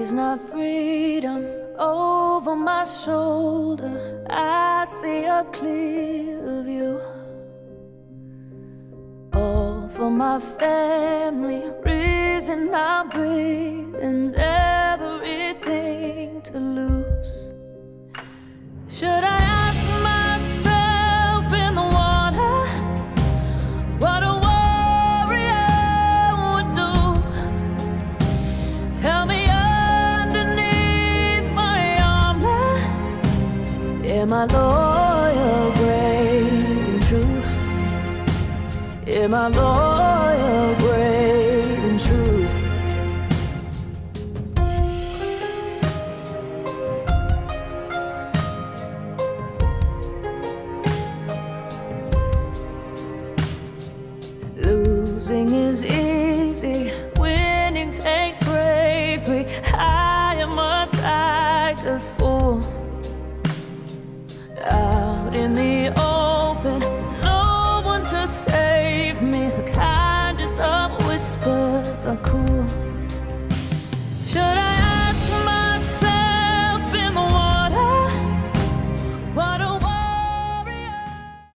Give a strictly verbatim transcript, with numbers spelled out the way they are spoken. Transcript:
Gaze not freedom over my shoulder. I see a clear view. All for my family, reason I'm breathing, everything to lose. Should I ask myself in the water what a warrior would do? Tell me underneath my armor, am I loyal, brave and true? Am I loyal, brave and true? Losing is easy, winning takes bravery. I am a tiger's fool. Out in the open, no one to save me. The kindest of whispers are cool.